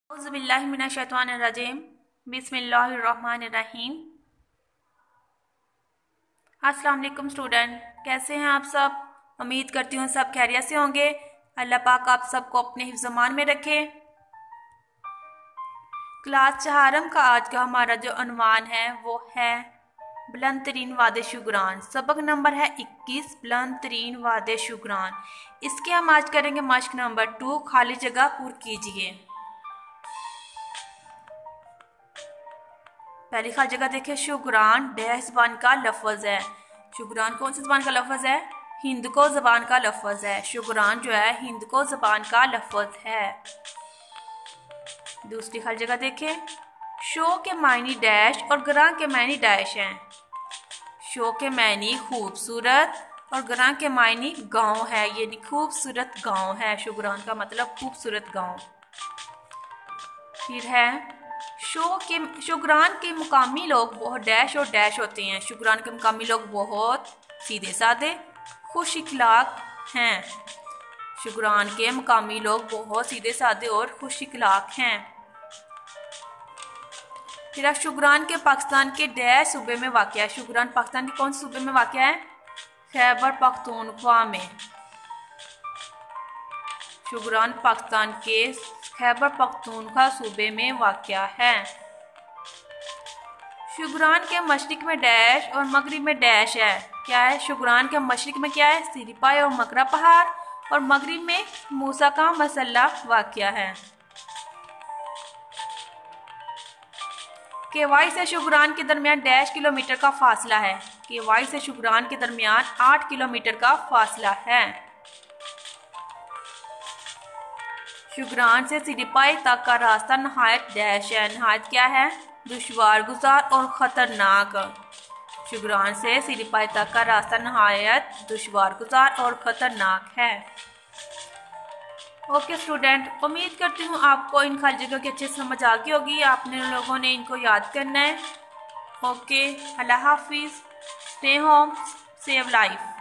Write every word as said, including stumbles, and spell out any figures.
औज़ुबिल्लाहिमिनश्शैतानिर्रजीम बिस्मिल्लाहिर्रहमानिर्रहीम। अस्सलाम वालेकुम स्टूडेंट, कैसे हैं आप सब। उम्मीद करती हूँ सब खैरियत से होंगे। अल्लाह पाक आप सबको अपने हिफ्ज़-ओ-मान में रखे। क्लास चहारम का आज का हमारा जो अनवान है वो है बुलंद तरीन वादे शुगरान। सबक नंबर है इक्कीस, बुलंद तरीन वादे शुगरान। इसके हम आज करेंगे मश्क नंबर टू, खाली जगह पूर कीजिए। पहली खाली जगह देखिए, शुगरान डैश ज़बान का लफ्ज़ है। शुगरान कौन सी ज़बान का लफ्ज़ है? हिंद को ज़बान का लफ्ज़ है। शुगरान जो है हिंद को ज़बान का लफ्ज़ है। दूसरी खाली जगह देखें, शो के मायनी डैश और ग्रां के मायनी डैश हैं। शो के मायनी खूबसूरत और ग्रां के मायनी गांव है, यानी खूबसूरत गांव है। शुगरान का मतलब खूबसूरत गांव। फिर है शो के शुगरान के मुकामी लोग बहुत डैश और डैश होते हैं। शुगरान के मुकामी लोग बहुत सीधे साधे खुश इखलाक हैं। शुगरान के मुकामी लोग बहुत सीधे साधे और खुश इखलाक हैं। फिर शुगरान के पाकिस्तान के डैश सूबे में वाक़या है। शुगरान पाकिस्तान के कौन से सूबे में वाक़या है? खैबर पख्तूनख्वा में। शुगरान पाकिस्तान के खैबर पख्तूनख्वा सूबे में वाक़या है। शुगरान के मशरिक में डैश और मगरिब में डैश है। क्या है? शुगरान के मशरिक में क्या है? सिरिपाई और मकरा पहाड़, और मगरिब में मूसा का मसल्ला वाक़या है। केवाई से शुगरान के दरमियान डैश किलोमीटर का फासला है। केवाई से शुगरान के दरमियान आठ किलोमीटर का फासला है। शुगरान से सिरिपाई तक का रास्ता नहायत डैश है। नहायत क्या है? दुश्वार गुजार और ख़तरनाक। शुगरान से सिरिपाई तक का रास्ता नहायत दुश्वार गुजार और ख़तरनाक है। ओके स्टूडेंट, उम्मीद करती हूँ आपको इन खाली जगह की अच्छे से समझ आ गई होगी। आपने लोगों ने इनको याद करना है। ओके, अल्लाह हाफिज़, स्टे होम, सेव लाइफ।